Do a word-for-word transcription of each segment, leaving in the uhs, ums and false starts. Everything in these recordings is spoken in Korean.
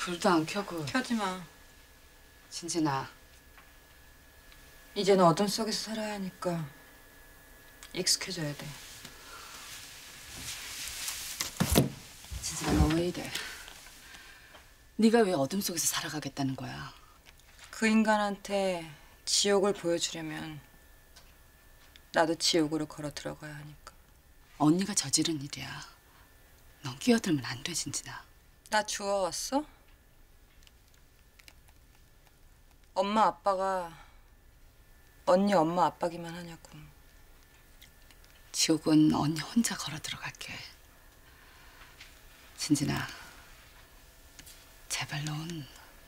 불도 안 켜고. 켜지 마. 진진아. 이제는 어둠 속에서 살아야 하니까 익숙해져야 돼. 진진아, 너 왜 이래? 네가 왜 어둠 속에서 살아가겠다는 거야? 그 인간한테 지옥을 보여주려면 나도 지옥으로 걸어 들어가야 하니까. 언니가 저지른 일이야. 넌 끼어들면 안 돼, 진진아. 나 주워왔어? 엄마 아빠가 언니 엄마 아빠기만 하냐고. 지옥은 언니 혼자 걸어 들어갈게. 진진아, 제발 넌.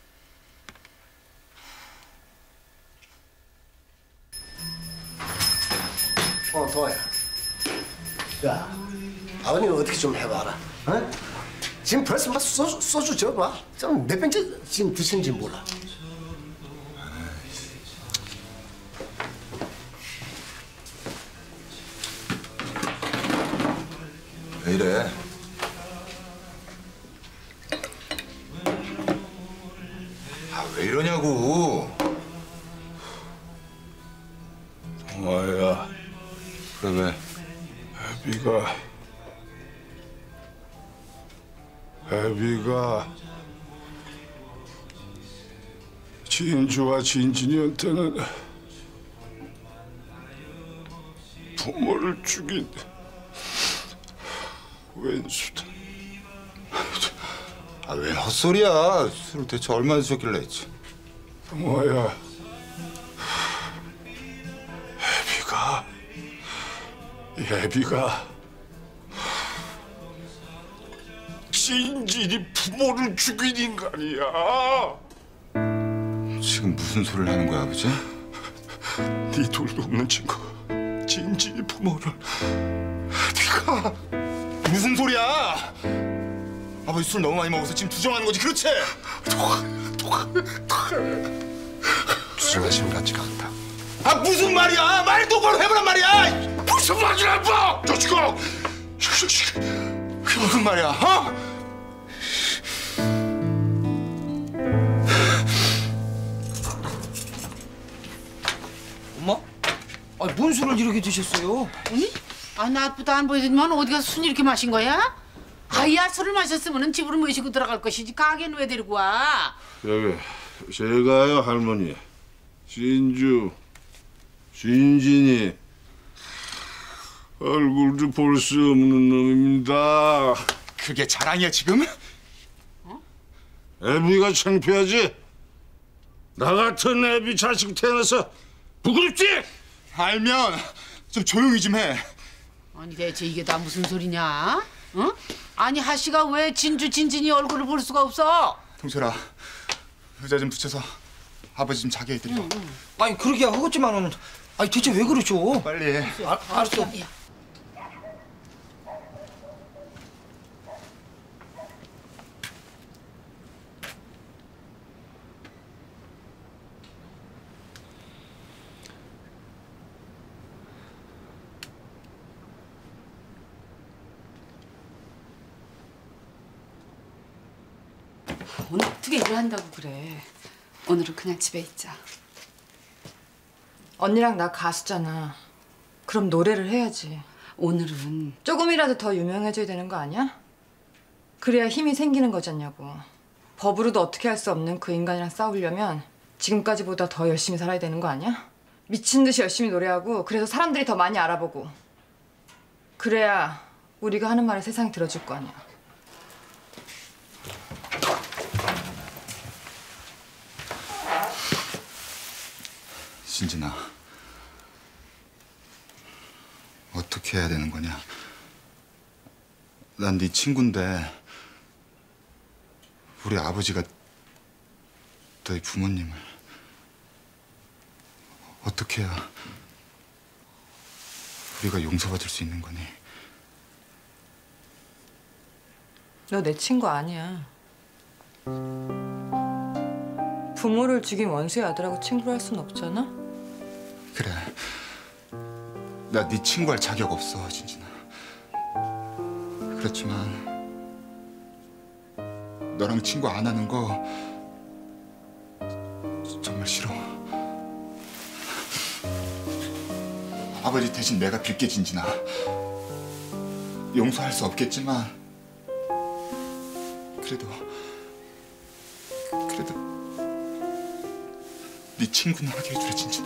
어, 도아야. 야, 아버님 어떻게 좀 해봐라. 어? 지금 벌써 막 소주, 소주 줘봐. 좀 몇 병째 지금 드시는지 몰라. 왜 이래? 아, 왜 이러냐고. 동아야. 그래, 왜? 애비가 애비가 진주와 진진이한테는 부모를 죽인 왼수다. 아, 웬 헛소리야. 술을 대체 얼마나 드셨길래 했지? 동아야. 애비가 애비가 진진이 부모를 죽인 인간이야. 지금 무슨 소리를 하는 거야, 아버지? 네 돌도 없는 친구 진진이 부모를 네가. 무슨 소리야? 아버지 술 너무 많이 먹어서 지금 투정하는 거지, 그렇지? 주정하시는 것 같지가 않다. 아, 무슨 말이야? 말 똑바로 해보란 말이야! 무슨 말이라고! 저 지금 그게 무슨 말이야, 어? 엄마? 아니 뭔 술을 이렇게 드셨어요? 아니? 아, 나보다 안 보이더니만 어디 가서 술 이렇게 마신 거야? 아야, 술을 마셨으면 집으로 모시고 들어갈 것이지 가게는 왜 데리고 와? 여기 제가요 할머니 진주 진진이 얼굴도 볼 수 없는 놈입니다. 그게 자랑이야, 지금? 애비가 창피하지? 나 같은 애비 자식 태어나서 부끄럽지? 알면 좀 조용히 좀 해. 아니 대체 이게 다 무슨 소리냐? 응? 아니 하씨가 왜 진주 진진이 얼굴을 볼 수가 없어? 동철아, 의자 좀 붙여서 아버지 좀 자게 해드려. 응, 응. 아니 그러기야 허겁지만은 아니 대체 왜 그러죠? 빨리 해. 아, 알았어. 야, 야. 오늘 어떻게 일을 한다고 그래. 오늘은 그냥 집에 있자. 언니랑 나 가수잖아. 그럼 노래를 해야지. 오늘은 조금이라도 더 유명해져야 되는 거 아니야? 그래야 힘이 생기는 거잖냐고. 법으로도 어떻게 할 수 없는 그 인간이랑 싸우려면 지금까지보다 더 열심히 살아야 되는 거 아니야? 미친 듯이 열심히 노래하고 그래서 사람들이 더 많이 알아보고 그래야 우리가 하는 말을 세상이 들어줄 거 아니야. 진진아, 어떻게 해야 되는 거냐? 난 네 친구인데 우리 아버지가 너희 부모님을 어떻게 해야 우리가 용서받을 수 있는 거니? 너 내 친구 아니야. 부모를 죽인 원수의 아들하고 친구를 할 순 없잖아? 그래, 나 네 친구 할 자격 없어, 진진아. 그렇지만 너랑 친구 안 하는 거 정말 싫어. 아버지 대신 내가 빌게 진진아. 용서할 수 없겠지만 그래도 그래도 네 친구는 하게 해주래 진진아.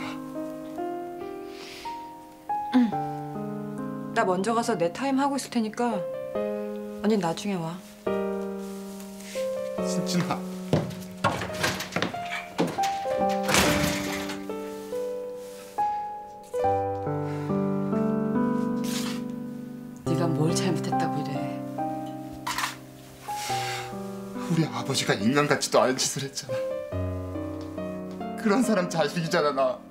나 먼저 가서 내 타임 하고 있을 테니까 언니 나중에 와. 진진아. 네가 뭘 잘못했다고 이래. 우리 아버지가 인간 같지도 않은 짓을 했잖아. 그런 사람 자식이잖아 나.